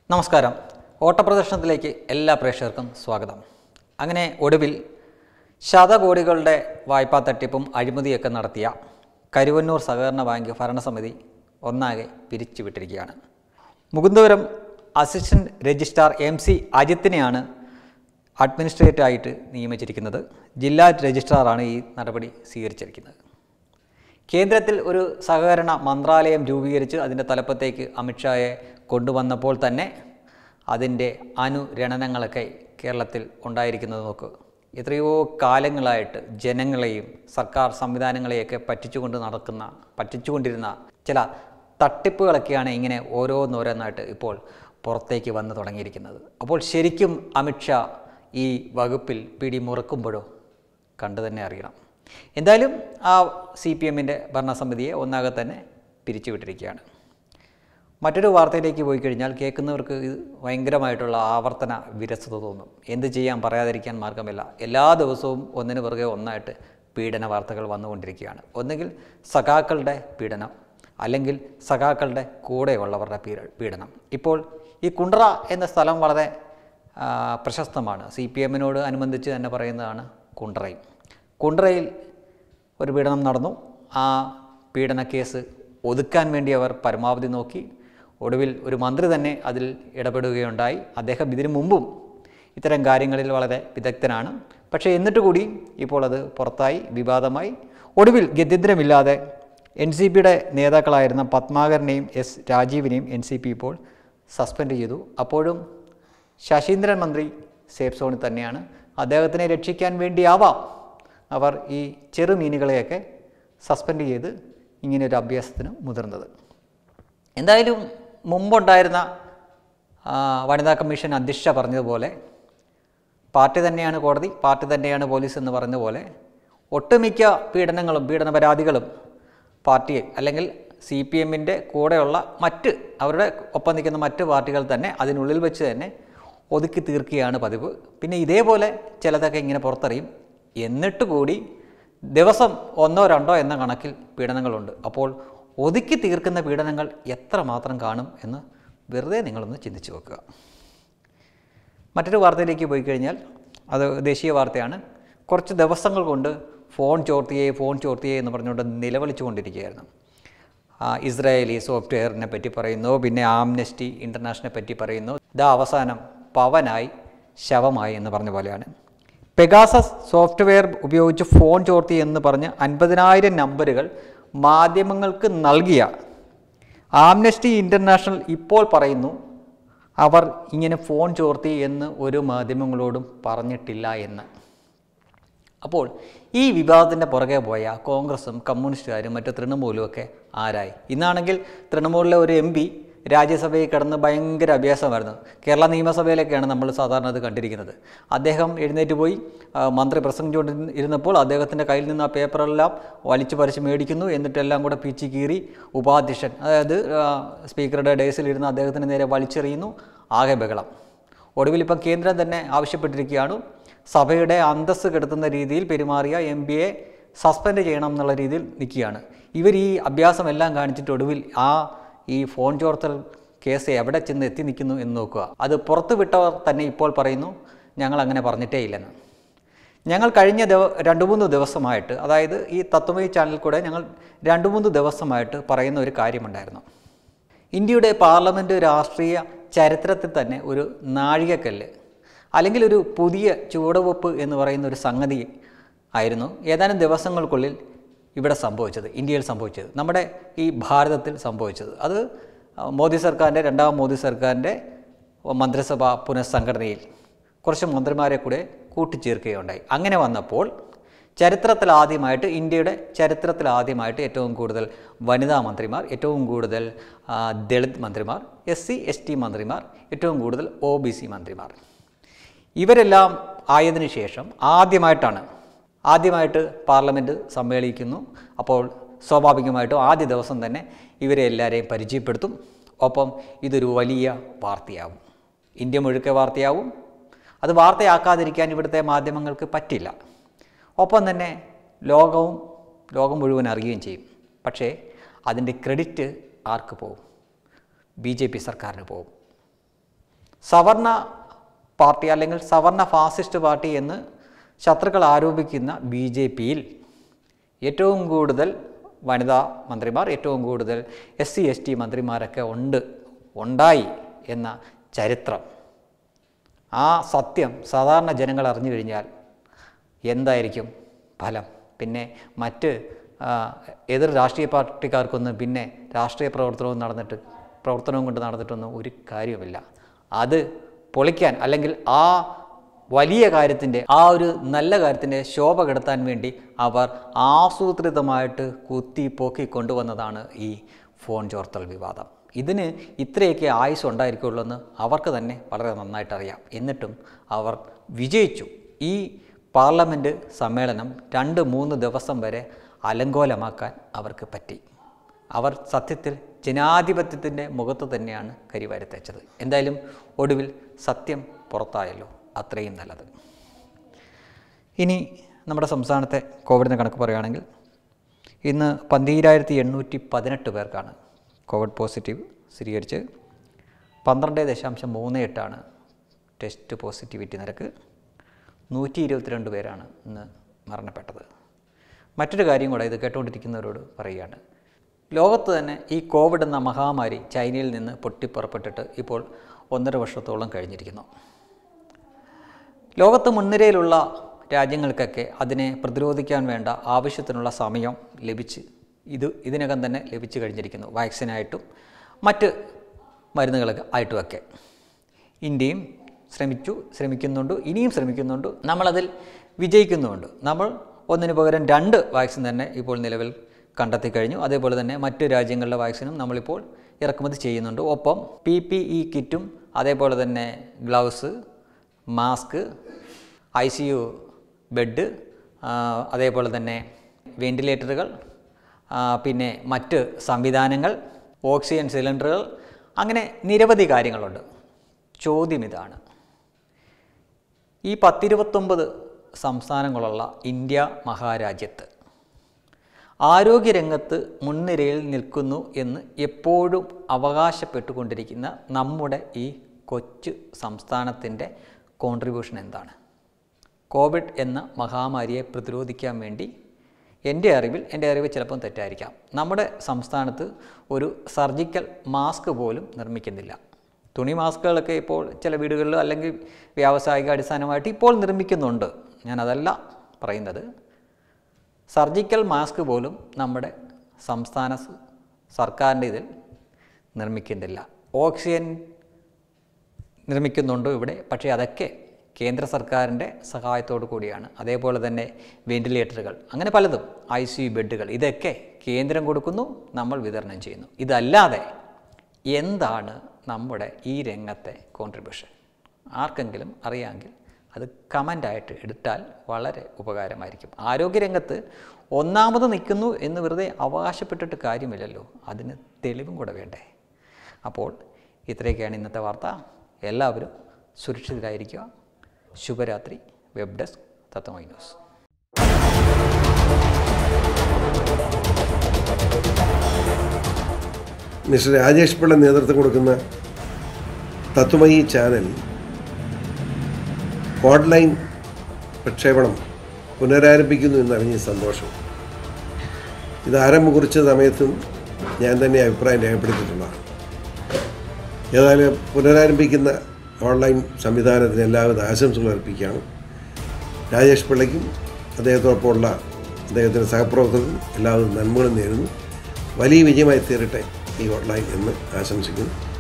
നമസ്കാരം. ഓട്ടപ്രദർശനത്തിലേക്ക് എല്ലാ പ്രേക്ഷകർക്കും സ്വാഗതം. അങ്ങനെ ഒടുവിൽ ശതകോടികളുടെ വായ്പാ തട്ടിപ്പും അഴിമതിയൊക്കെ നടത്തിയ കരുവന്നൂർ സഹകരണ ബാങ്ക് ഭരണസമിതി ഒന്നാകെ പിരിച്ചുവിട്ടിരിക്കുകയാണ്. മുകുന്ദപുരം അസിസ്റ്റന്റ് രജിസ്ട്രാർ MC അജിത്തിനെയാണ് അഡ്മിനിസ്ട്രേറ്ററായിട്ട് നിയമിച്ചിരിക്കുന്നത്. ജില്ലാ രജിസ്ട്രാറാണ് ഈ നടപടി സ്വീകരിച്ചിരിക്കുന്നത്. കേന്ദ്രത്തിൽ ഒരു സഹകരണ മന്ത്രാലയം രൂപീകരിച്ച് അതിൻ്റെ തലപ്പത്തേക്ക് അമിത്ഷായെ കൊണ്ടുവന്നപ്പോൾ തന്നെ അതിൻ്റെ അനുരണനങ്ങളൊക്കെ കേരളത്തിൽ ഉണ്ടായിരിക്കുന്നത് നോക്കുക. എത്രയോ കാലങ്ങളായിട്ട് ജനങ്ങളെയും സർക്കാർ സംവിധാനങ്ങളെയൊക്കെ പറ്റിച്ചുകൊണ്ടിരുന്ന ചില തട്ടിപ്പുകളൊക്കെയാണ് ഇങ്ങനെ ഓരോന്നോരോന്നായിട്ട് ഇപ്പോൾ പുറത്തേക്ക് വന്നു തുടങ്ങിയിരിക്കുന്നത്. അപ്പോൾ ശരിക്കും അമിത്ഷാ ഈ വകുപ്പിൽ പിടിമുറുക്കുമ്പോഴോ കണ്ടു തന്നെ അറിയണം. എന്തായാലും ആ CPMൻ്റെ ഭരണസമിതിയെ ഒന്നാകെ തന്നെ പിരിച്ചുവിട്ടിരിക്കുകയാണ്. മറ്റൊരു വാർത്തയിലേക്ക് പോയി കഴിഞ്ഞാൽ കേൾക്കുന്നവർക്ക് ഇത് ഭയങ്കരമായിട്ടുള്ള ആവർത്തന വിരസത തോന്നും. എന്ത് ചെയ്യാൻ, പറയാതിരിക്കാൻ മാർഗമില്ല. എല്ലാ ദിവസവും ഒന്നിനു പുറകെ ഒന്നായിട്ട് പീഡന വാർത്തകൾ വന്നുകൊണ്ടിരിക്കുകയാണ്. ഒന്നുകിൽ സഖാക്കളുടെ പീഡനം, അല്ലെങ്കിൽ സഖാക്കളുടെ കൂടെയുള്ളവരുടെ പീഡനം. ഇപ്പോൾ ഈ കുണ്ട്ര എന്ന സ്ഥലം വളരെ പ്രശസ്തമാണ്. CPMനോട് അനുബന്ധിച്ച് തന്നെ പറയുന്നതാണ് കുണ്ട്രയും. കുണ്ട്രയിൽ ഒരു പീഡനം നടന്നു. ആ പീഡന കേസ് ഒതുക്കാൻ വേണ്ടി അവർ പരമാവധി നോക്കി. ഒടുവിൽ ഒരു മന്ത്രി തന്നെ അതിൽ ഇടപെടുകയുണ്ടായി. അദ്ദേഹം ഇതിനു മുമ്പും ഇത്തരം കാര്യങ്ങളിൽ വളരെ വിദഗ്ധനാണ്. പക്ഷേ എന്നിട്ട് കൂടി ഇപ്പോൾ അത് പുറത്തായി, വിവാദമായി. ഒടുവിൽ ഗത്യന്തരമില്ലാതെ NCPയുടെ നേതാക്കളായിരുന്ന പത്മാകരനെയും രാജീവിനെയും NCP ഇപ്പോൾ സസ്പെൻഡ് ചെയ്തു. അപ്പോഴും ശശീന്ദ്രൻ മന്ത്രി സേഫ് സോണിൽ തന്നെയാണ്. അദ്ദേഹത്തിനെ രക്ഷിക്കാൻ വേണ്ടിയാവാം അവർ ഈ ചെറുമീനുകളെയൊക്കെ സസ്പെൻഡ് ചെയ്ത് ഇങ്ങനെയൊരു അഭ്യാസത്തിന് മുതിർന്നത്. എന്തായാലും മുമ്പുണ്ടായിരുന്ന വനിതാ കമ്മീഷൻ അധ്യക്ഷ പറഞ്ഞതുപോലെ പാർട്ടി തന്നെയാണ് കോടതി, പാർട്ടി തന്നെയാണ് പോലീസ് എന്ന് പറഞ്ഞ പോലെ ഒട്ടുമിക്ക പീഡനങ്ങളും പീഡന പരാതികളും പാർട്ടിയെ അല്ലെങ്കിൽ CPMൻ്റെ കൂടെയുള്ള അവരുടെ ഒപ്പം നിൽക്കുന്ന മറ്റ് പാർട്ടികൾ തന്നെ അതിനുള്ളിൽ വെച്ച് തന്നെ ഒതുക്കി തീർക്കുകയാണ് പതിവ്. പിന്നെ ഇതേപോലെ ചിലതൊക്കെ ഇങ്ങനെ പുറത്തറിയും. എന്നിട്ട് കൂടി ദിവസം 1-2 എന്ന കണക്കിൽ പീഡനങ്ങളുണ്ട്. അപ്പോൾ ഒതുക്കി തീർക്കുന്ന പീഡനങ്ങൾ എത്രമാത്രം കാണും എന്ന് വെറുതെ നിങ്ങളൊന്ന് ചിന്തിച്ചു വെക്കുക. മറ്റൊരു വാർത്തയിലേക്ക് പോയി കഴിഞ്ഞാൽ അത് ദേശീയ വാർത്തയാണ്. കുറച്ച് ദിവസങ്ങൾ കൊണ്ട് ഫോൺ ചോർത്തിയേ എന്ന് പറഞ്ഞുകൊണ്ട് നിലവിളിച്ചു കൊണ്ടിരിക്കുകയായിരുന്നു. ഇസ്രായേലി സോഫ്റ്റ്വെയറിനെ പറ്റി പറയുന്നു, പിന്നെ ആംനസ്റ്റി ഇൻ്റർനാഷണലിനെ പറ്റി പറയുന്നു. ഇതാ അവസാനം പവനായി ശവമായി എന്ന് പറഞ്ഞ പോലെയാണ്. പെഗാസസ് സോഫ്റ്റ്വെയർ ഉപയോഗിച്ച് ഫോൺ ചോർത്തി എന്ന് പറഞ്ഞ് 50,000 നമ്പറുകൾ മാധ്യമങ്ങൾക്ക് നൽകിയ ആംനസ്റ്റി ഇൻ്റർനാഷണൽ ഇപ്പോൾ പറയുന്നു അവർ ഇങ്ങനെ ഫോൺ ചോർത്തി എന്ന് ഒരു മാധ്യമങ്ങളോടും പറഞ്ഞിട്ടില്ല എന്ന്. അപ്പോൾ ഈ വിവാദത്തിൻ്റെ പുറകെ പോയ കോൺഗ്രസും കമ്മ്യൂണിസ്റ്റുകാരും മറ്റു തൃണമൂലും ഒക്കെ ആരായി? ഇന്നാണെങ്കിൽ തൃണമൂലിലെ ഒരു MP രാജ്യസഭയിൽ കിടന്ന് ഭയങ്കര അഭ്യാസമായിരുന്നു. കേരള നിയമസഭയിലൊക്കെയാണ് നമ്മൾ സാധാരണ അത് കണ്ടിരിക്കുന്നത്. അദ്ദേഹം എഴുന്നേറ്റ് പോയി മന്ത്രി പ്രസംഗിച്ചുകൊണ്ടിരുന്നപ്പോൾ അദ്ദേഹത്തിൻ്റെ കയ്യിൽ നിന്ന് ആ പേപ്പറെല്ലാം വലിച്ചു പറിച്ച് മേടിക്കുന്നു. എന്നിട്ടെല്ലാം കൂടെ പിച്ചി കീറി ഉപാധ്യക്ഷൻ, അതായത് സ്പീക്കറുടെ ഡേസിലിരുന്ന് അദ്ദേഹത്തിന് നേരെ വലിച്ചെറിയുന്നു. ആകെ ബഹളം. ഒടുവിൽ ഇപ്പം കേന്ദ്രം തന്നെ ആവശ്യപ്പെട്ടിരിക്കുകയാണ് സഭയുടെ അന്തസ്സ് കെടുത്തുന്ന രീതിയിൽ പെരുമാറിയ MP-യെ സസ്പെൻഡ് ചെയ്യണം എന്നുള്ള രീതിയിൽ നിൽക്കുകയാണ്. ഇവർ ഈ അഭ്യാസമെല്ലാം കാണിച്ചിട്ട് ഒടുവിൽ ഈ ഫോൺ ചോർത്തൽ കേസ് എവിടെ ചെന്ന് എത്തി നിൽക്കുന്നു എന്ന് നോക്കുക. അത് പുറത്തു വിട്ടവർ തന്നെ ഇപ്പോൾ പറയുന്നു ഞങ്ങൾ അങ്ങനെ പറഞ്ഞിട്ടേ ഇല്ലെന്ന്. ഞങ്ങൾ കഴിഞ്ഞ 2-3 ദിവസമായിട്ട്, അതായത് ഈ തത്വമയി ചാനലിൽ കൂടെ ഞങ്ങൾ 2-3 ദിവസമായിട്ട് പറയുന്ന ഒരു കാര്യമുണ്ടായിരുന്നു. ഇന്ത്യയുടെ പാർലമെൻറ്റ് രാഷ്ട്രീയ ചരിത്രത്തിൽ തന്നെ ഒരു നാഴികക്കല്ല് അല്ലെങ്കിൽ ഒരു പുതിയ ചുവടുവെപ്പ് എന്ന് പറയുന്ന ഒരു സംഗതി ആയിരുന്നു ഏതാനും ദിവസങ്ങൾക്കുള്ളിൽ ഇവിടെ സംഭവിച്ചത്, ഇന്ത്യയിൽ സംഭവിച്ചത്, നമ്മുടെ ഈ ഭാരതത്തിൽ സംഭവിച്ചത്. അത് രണ്ടാം മോദി സർക്കാരിൻ്റെ മന്ത്രിസഭ പുനഃസംഘടനയിൽ കുറച്ച് മന്ത്രിമാരെ കൂടെ കൂട്ടിച്ചേർക്കുകയുണ്ടായി. അങ്ങനെ വന്നപ്പോൾ ഇന്ത്യയുടെ ചരിത്രത്തിലാദ്യമായിട്ട് ഏറ്റവും കൂടുതൽ വനിതാ മന്ത്രിമാർ, ഏറ്റവും കൂടുതൽ ദളിത് മന്ത്രിമാർ, SC/ST മന്ത്രിമാർ, ഏറ്റവും കൂടുതൽ OBC മന്ത്രിമാർ, ഇവരെല്ലാം ആയതിനു ശേഷം ആദ്യമായിട്ട് പാർലമെൻറ്റ് സമ്മേളിക്കുന്നു. അപ്പോൾ സ്വാഭാവികമായിട്ടും ആദ്യ ദിവസം തന്നെ ഇവരെ എല്ലാവരെയും പരിചയപ്പെടുത്തും. ഒപ്പം ഇതൊരു വലിയ വാർത്തയാവും, ഇന്ത്യ മുഴുക്കെ വാർത്തയാവും. അത് വാർത്തയാക്കാതിരിക്കാൻ ഇവിടുത്തെ മാധ്യമങ്ങൾക്ക് പറ്റില്ല. ഒപ്പം തന്നെ ലോകം മുഴുവൻ അറിയുകയും ചെയ്യും. പക്ഷേ അതിൻ്റെ ക്രെഡിറ്റ് ആർക്ക് പോകും? BJP സർക്കാരിന് പോകും. സവർണ പാർട്ടി അല്ലെങ്കിൽ സവർണ ഫാസിസ്റ്റ് പാർട്ടി എന്ന് ശത്രുക്കൾ ആരോപിക്കുന്ന BJPയിൽ ഏറ്റവും കൂടുതൽ വനിതാ മന്ത്രിമാർ, ഏറ്റവും കൂടുതൽ SC/ST മന്ത്രിമാരൊക്കെ ഉണ്ടായി എന്ന ചരിത്രം, ആ സത്യം സാധാരണ ജനങ്ങൾ അറിഞ്ഞു കഴിഞ്ഞാൽ എന്തായിരിക്കും ഫലം? പിന്നെ മറ്റ് എതിർ രാഷ്ട്രീയ പാർട്ടിക്കാർക്കൊന്നും പിന്നെ രാഷ്ട്രീയ പ്രവർത്തനവും കൊണ്ട് നടന്നിട്ടൊന്നും ഒരു കാര്യവുമില്ല. അത് പൊളിക്കാൻ അല്ലെങ്കിൽ ആ വലിയ കാര്യത്തിൻ്റെ, ആ ഒരു നല്ല കാര്യത്തിൻ്റെ ശോഭ കെടുത്താൻ വേണ്ടി അവർ ആസൂത്രിതമായിട്ട് കുത്തിപ്പൊക്കി കൊണ്ടുവന്നതാണ് ഈ ഫോൺ ചോർത്തൽ വിവാദം. ഇതിന് ഇത്രയൊക്കെ ആയുസ് ഉണ്ടായിരിക്കുള്ളൂ എന്ന് അവർക്ക് തന്നെ വളരെ നന്നായിട്ടറിയാം. എന്നിട്ടും അവർ വിജയിച്ചു. ഈ പാർലമെൻറ്റ് സമ്മേളനം 2-3 ദിവസം വരെ അലങ്കോലമാക്കാൻ അവർക്ക് പറ്റി. അവർ സത്യത്തിൽ ജനാധിപത്യത്തിൻ്റെ മുഖത്ത് തന്നെയാണ് കരിവാരിത്തേച്ചത്. എന്തായാലും ഒടുവിൽ സത്യം പുറത്തായല്ലോ, അത്രയും നല്ലത്. ഇനി നമ്മുടെ സംസ്ഥാനത്തെ കോവിഡിൻ്റെ കണക്ക് പറയുകയാണെങ്കിൽ ഇന്ന് 12,818 പേർക്കാണ് കോവിഡ് പോസിറ്റീവ് സ്ഥിരീകരിച്ച്. 12.38 ടെസ്റ്റ് പോസിറ്റിവിറ്റി നിരക്ക്. 122 പേരാണ് ഇന്ന് മരണപ്പെട്ടത്. മറ്റൊരു കാര്യം കൂടെ ഇത് കേട്ടുകൊണ്ടിരിക്കുന്നവരോട് പറയുകയാണ്. ലോകത്ത് തന്നെ ഈ കോവിഡ് എന്ന മഹാമാരി ചൈനയിൽ നിന്ന് പൊട്ടിപ്പുറപ്പെട്ടിട്ട് ഇപ്പോൾ 1.5 വർഷത്തോളം കഴിഞ്ഞിരിക്കുന്നു. ലോകത്ത് മുൻനിരയിലുള്ള രാജ്യങ്ങൾക്കൊക്കെ അതിനെ പ്രതിരോധിക്കാൻ വേണ്ട ആവശ്യത്തിനുള്ള സമയം ഇതിനകം തന്നെ ലഭിച്ചു കഴിഞ്ഞിരിക്കുന്നു. വാക്സിനായിട്ടും മറ്റ് മരുന്നുകളൊക്കെ ആയിട്ടുമൊക്കെ ഇന്ത്യയും ശ്രമിക്കുന്നുണ്ട്, ഇനിയും ശ്രമിക്കുന്നുണ്ട്. നമ്മളതിൽ വിജയിക്കുന്നുമുണ്ട്. നമ്മൾ 1 പകരം 2 വാക്സിൻ തന്നെ ഇപ്പോൾ നിലവിൽ കണ്ടെത്തി കഴിഞ്ഞു. അതേപോലെ തന്നെ മറ്റ് രാജ്യങ്ങളുടെ വാക്സിനും നമ്മളിപ്പോൾ ഇറക്കുമതി ചെയ്യുന്നുണ്ട്. ഒപ്പം PPE കിറ്റും, അതേപോലെ തന്നെ ഗ്ലൗസ്, മാസ്ക്, ICU ബെഡ്, അതേപോലെ തന്നെ വെൻറ്റിലേറ്ററുകൾ, പിന്നെ മറ്റ് സംവിധാനങ്ങൾ, ഓക്സിജൻ സിലിണ്ടറുകൾ, അങ്ങനെ നിരവധി കാര്യങ്ങളുണ്ട്. ചോദ്യം ഇതാണ്: ഈ 10-29 സംസ്ഥാനങ്ങളുള്ള ഇന്ത്യ മഹാരാജ്യത്ത് ആരോഗ്യരംഗത്ത് മുൻനിരയിൽ നിൽക്കുന്നു എന്ന് എപ്പോഴും അവകാശപ്പെട്ടുകൊണ്ടിരിക്കുന്ന നമ്മുടെ ഈ കൊച്ചു സംസ്ഥാനത്തിൻ്റെ കോൺട്രിബ്യൂഷൻ എന്താണ്? കോവിഡ് എന്ന മഹാമാരിയെ പ്രതിരോധിക്കാൻ വേണ്ടി എൻ്റെ അറിവ് ചിലപ്പം തെറ്റായിരിക്കാം, നമ്മുടെ സംസ്ഥാനത്ത് ഒരു സർജിക്കൽ മാസ്ക് പോലും നിർമ്മിക്കുന്നില്ല. തുണി മാസ്കുകളൊക്കെ ഇപ്പോൾ ചില വീടുകളിൽ അല്ലെങ്കിൽ വ്യാവസായിക അടിസ്ഥാനമായിട്ട് ഇപ്പോൾ നിർമ്മിക്കുന്നുണ്ട്. ഞാനതല്ല പറയുന്നത്. സർജിക്കൽ മാസ്ക് പോലും നമ്മുടെ സംസ്ഥാന സർക്കാരിൻ്റെ ഇതിൽ നിർമ്മിക്കുന്നില്ല. ഓക്സിജൻ നിർമ്മിക്കുന്നുണ്ട് ഇവിടെ, പക്ഷേ അതൊക്കെ കേന്ദ്ര സർക്കാരിൻ്റെ സഹായത്തോടു കൂടിയാണ്. അതേപോലെ തന്നെ വെൻറ്റിലേറ്ററുകൾ, അങ്ങനെ പലതും, ICU ബെഡുകൾ, ഇതൊക്കെ കേന്ദ്രം കൊടുക്കുന്നു, നമ്മൾ വിതരണം ചെയ്യുന്നു. ഇതല്ലാതെ എന്താണ് നമ്മുടെ ഈ രംഗത്തെ കോൺട്രിബ്യൂഷൻ? ആർക്കെങ്കിലും അറിയാമെങ്കിൽ അത് കമൻ്റായിട്ട് എടുത്താൽ വളരെ ഉപകാരമായിരിക്കും. ആരോഗ്യരംഗത്ത് ഒന്നാമത് നിൽക്കുന്നു എന്ന് വെറുതെ അവകാശപ്പെട്ടിട്ട് കാര്യമില്ലല്ലോ, അതിന് തെളിവും കൂടെ വേണ്ടേ? അപ്പോൾ ഇത്രയൊക്കെയാണ് ഇന്നത്തെ വാർത്ത. എല്ലാവരും സുരക്ഷിതരായിരിക്കുക. ശുഭരാത്രി. Web desk Tatwamayi news. Mister Rajesh Pillai നേതൃത്വം കൊടുക്കുന്ന തത്വമയി ചാനൽ ഓൺലൈൻ പ്രക്ഷേപണം പുനരാരംഭിക്കുന്നു എന്നറിഞ്ഞ സന്തോഷം. ഇത് ആരംഭം കുറിച്ച സമയത്തും ഞാൻ തന്നെ അഭിപ്രായം രേഖപ്പെടുത്തിയിട്ടുള്ളതാണ്. ഏതായാലും പുനരാരംഭിക്കുന്ന ഓൺലൈൻ സംവിധാനത്തിന് എല്ലാവിധ ആശംസകൾ അർപ്പിക്കുകയാണ്. രാജേഷ് പിള്ളയ്ക്കും അദ്ദേഹത്തോടൊപ്പമുള്ള അദ്ദേഹത്തിൻ്റെ സഹപ്രവർത്തകർക്കും എല്ലാവിധ നന്മകളും നേരുന്നു. വലിയ വിജയമായി തീരട്ടെ ഈ ഓൺലൈൻ എന്ന് ആശംസിക്കുന്നു.